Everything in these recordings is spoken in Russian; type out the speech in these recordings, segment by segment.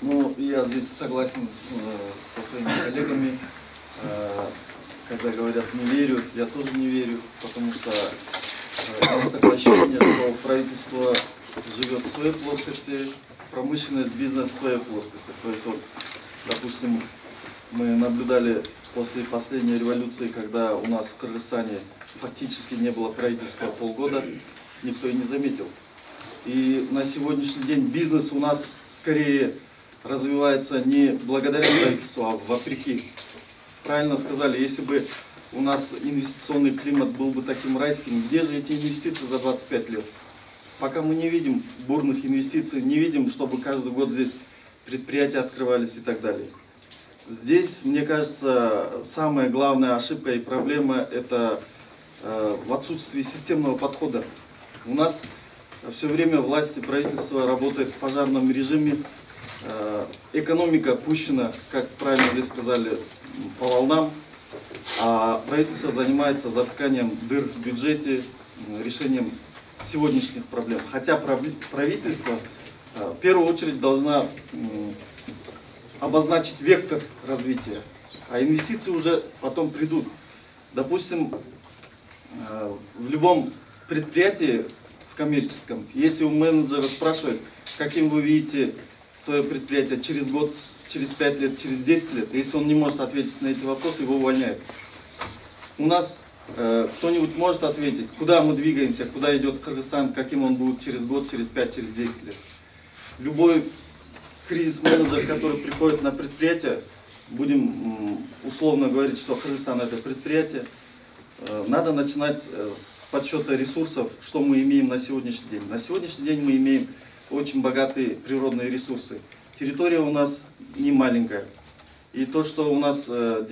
Ну, я здесь согласен со своими коллегами, когда говорят «не верю», я тоже не верю, потому что есть такое ощущение, что правительство живет в своей плоскости, промышленность, бизнес в своей плоскости. То есть, вот, допустим, мы наблюдали после последней революции, когда у нас в Кыргызстане фактически не было правительства полгода, никто и не заметил. И на сегодняшний день бизнес у нас скорее развивается не благодаря правительству, а вопреки. Правильно сказали, если бы у нас инвестиционный климат был бы таким райским, где же эти инвестиции за 25 лет? Пока мы не видим бурных инвестиций, не видим, чтобы каждый год здесь предприятия открывались и так далее. Здесь, мне кажется, самая главная ошибка и проблема – это в отсутствии системного подхода. У нас все время власть и правительство работает в пожарном режиме, экономика пущена, как правильно здесь сказали, по волнам, а правительство занимается затканием дыр в бюджете, решением сегодняшних проблем. Хотя правительство в первую очередь должна обозначить вектор развития, а инвестиции уже потом придут. Допустим, в любом предприятии, в коммерческом, если у менеджера спрашивают, каким вы видите свое предприятие через год, через 5 лет, через 10 лет, если он не может ответить на эти вопросы, его увольняют. У нас кто-нибудь может ответить, куда мы двигаемся, куда идет Кыргызстан, каким он будет через год, через 5, через 10 лет. Любой кризис-менеджер, который приходит на предприятие, будем условно говорить, что Кыргызстан это предприятие, надо начинать с подсчета ресурсов, что мы имеем на сегодняшний день. На сегодняшний день мы имеем очень богатые природные ресурсы. Территория у нас не маленькая. И то, что у нас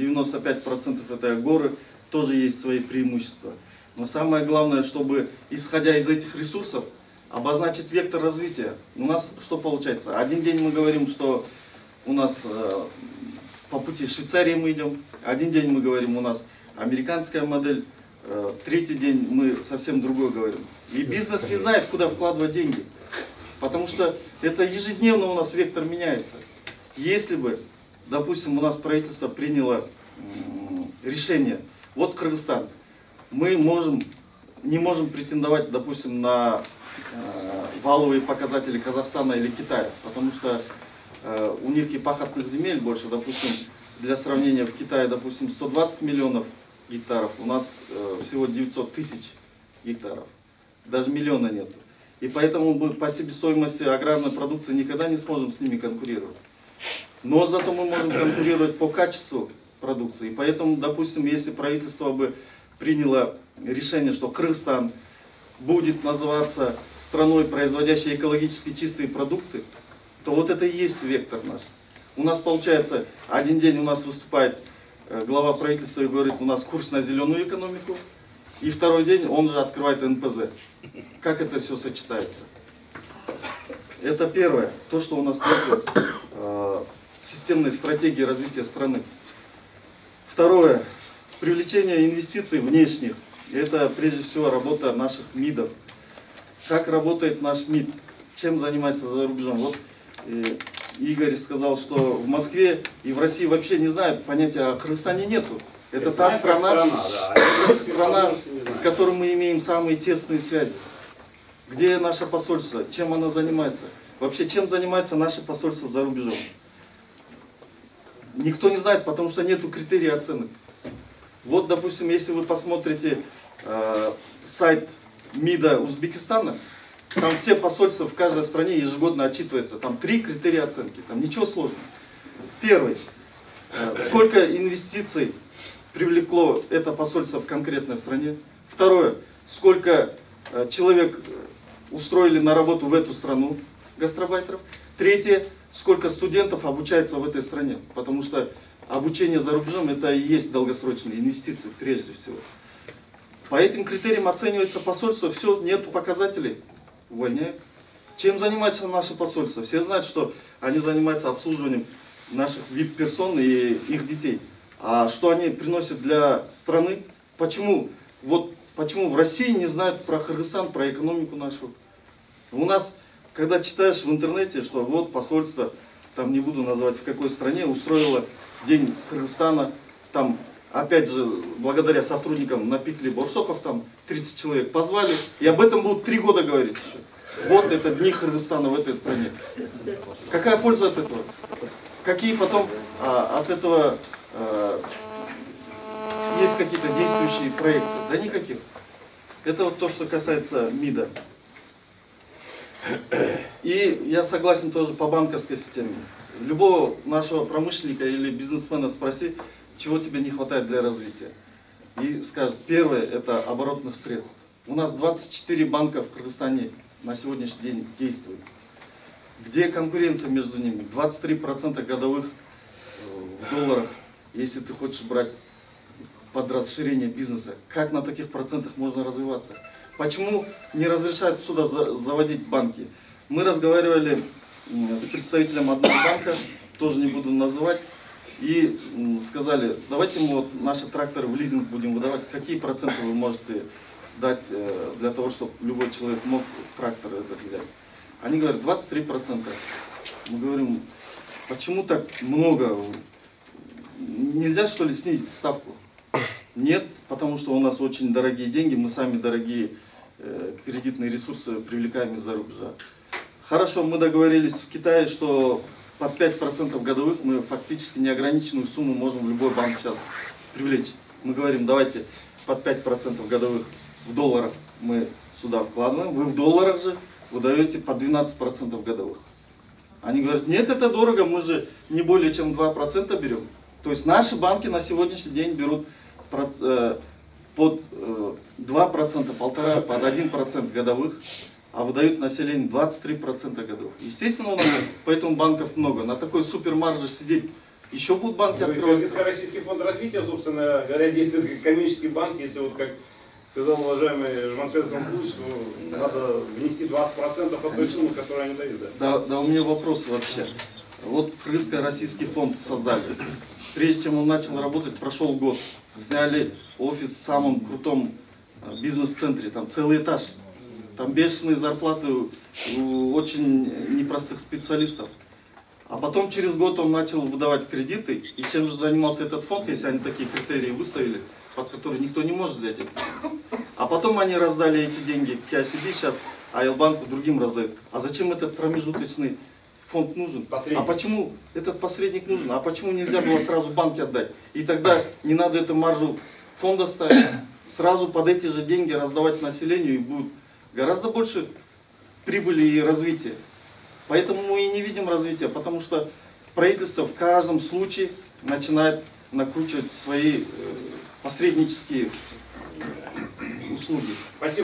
95% это горы, тоже есть свои преимущества. Но самое главное, чтобы, исходя из этих ресурсов, обозначить вектор развития. У нас что получается? Один день мы говорим, что у нас по пути Швейцарии мы идем. Один день мы говорим, у нас американская модель. Третий день мы совсем другое говорим. И бизнес не знает, куда вкладывать деньги. Потому что это ежедневно у нас вектор меняется. Если бы, допустим, у нас правительство приняло решение, вот Кыргызстан, мы не можем претендовать, допустим, на валовые показатели Казахстана или Китая, потому что у них и пахотных земель больше, допустим, для сравнения, в Китае, допустим, 120 миллионов гектаров, у нас всего 900 тысяч гектаров, даже миллиона нет. И поэтому мы по себестоимости аграрной продукции никогда не сможем с ними конкурировать. Но зато мы можем конкурировать по качеству продукции. И поэтому, допустим, если правительство бы приняло решение, что Кыргызстан будет называться страной, производящей экологически чистые продукты, то вот это и есть вектор наш. У нас получается, один день у нас выступает глава правительства и говорит, у нас курс на зеленую экономику, и второй день он же открывает НПЗ. Как это все сочетается? Это первое, то, что у нас нет системной стратегии развития страны. Второе, привлечение инвестиций внешних. Это прежде всего работа наших МИДов. Как работает наш МИД? Чем занимается за рубежом? Вот Игорь сказал, что в Москве и в России вообще не знают, понятия о Кыргызстане нету. Это та страна, с которой мы имеем самые тесные связи. Где наше посольство? Чем оно занимается? Вообще, чем занимается наше посольство за рубежом? Никто не знает, потому что нету критерий оценок. Вот, допустим, если вы посмотрите сайт МИДа Узбекистана, там все посольства в каждой стране ежегодно отчитываются. Там 3 критерия оценки, там ничего сложного. Первый. Сколько инвестиций привлекло это посольство в конкретной стране. Второе. Сколько человек устроили на работу в эту страну, гастарбайтеров. Третье. Сколько студентов обучается в этой стране. Потому что обучение за рубежом это и есть долгосрочные инвестиции прежде всего. По этим критериям оценивается посольство, все, нету показателей, увольняют. Чем занимается наше посольство? Все знают, что они занимаются обслуживанием наших VIP-персон и их детей. А что они приносят для страны? Почему? Вот почему в России не знают про Кыргызстан, про экономику нашу? У нас, когда читаешь в интернете, что вот посольство там не буду называть в какой стране, устроила День Кыргызстана. Там, опять же, благодаря сотрудникам напекли борсоков, там 30 человек позвали. И об этом будут 3 года говорить еще. Вот это Дни Кыргызстана в этой стране. Какая польза от этого? Какие потом от этого есть какие-то действующие проекты? Да никаких. Это вот то, что касается МИДа. И я согласен тоже по банковской системе. Любого нашего промышленника или бизнесмена спроси, чего тебе не хватает для развития. И скажет, первое, это оборотных средств. У нас 24 банка в Кыргызстане на сегодняшний день действуют. Где конкуренция между ними? 23% годовых в долларах, если ты хочешь брать под расширение бизнеса. Как на таких процентах можно развиваться? Почему не разрешают сюда заводить банки? Мы разговаривали с представителем одного банка, тоже не буду называть, и сказали, давайте мы вот наши тракторы в лизинг будем выдавать. Какие проценты вы можете дать для того, чтобы любой человек мог трактор этот взять? Они говорят, 23%. Мы говорим, почему так много? Нельзя, что ли, снизить ставку? Нет, потому что у нас очень дорогие деньги, мы сами дорогие кредитные ресурсы привлекаем из-за рубежа. Хорошо, мы договорились в Китае, что под 5% годовых мы фактически неограниченную сумму можем в любой банк сейчас привлечь. Мы говорим, давайте под 5% годовых в долларах мы сюда вкладываем, вы в долларах же выдаете по 12% годовых. Они говорят, нет, это дорого, мы же не более чем 2% берем. То есть наши банки на сегодняшний день берут под 2%, 1,5%, под 1% годовых, а выдают населению 23% годовых. Естественно, у нас поэтому банков много. На такой супермарже сидеть еще будут банки открываться. Российский фонд развития, собственно говоря, действует как коммерческий банк, если вот как сказал уважаемый Жманкет Замбулович, что надо внести 20% от той суммы, которую они дают. Да, у меня вопрос вообще. Вот Крымско-российский фонд создали. Прежде чем он начал работать, прошел год. Сняли офис в самом крутом бизнес-центре, там целый этаж. Там бешеные зарплаты у очень непростых специалистов. А потом через год он начал выдавать кредиты. И чем же занимался этот фонд, если они такие критерии выставили, под которые никто не может взять это. А потом они раздали эти деньги KCB сейчас, а Элбанку другим раздают. А зачем этот промежуточный фонд нужен? Посредник. А почему этот посредник нужен? А почему нельзя было сразу банки отдать? И тогда не надо эту маржу фонда ставить, сразу под эти же деньги раздавать населению, и будет гораздо больше прибыли и развития. Поэтому мы и не видим развития, потому что правительство в каждом случае начинает накручивать свои посреднические услуги. Спасибо.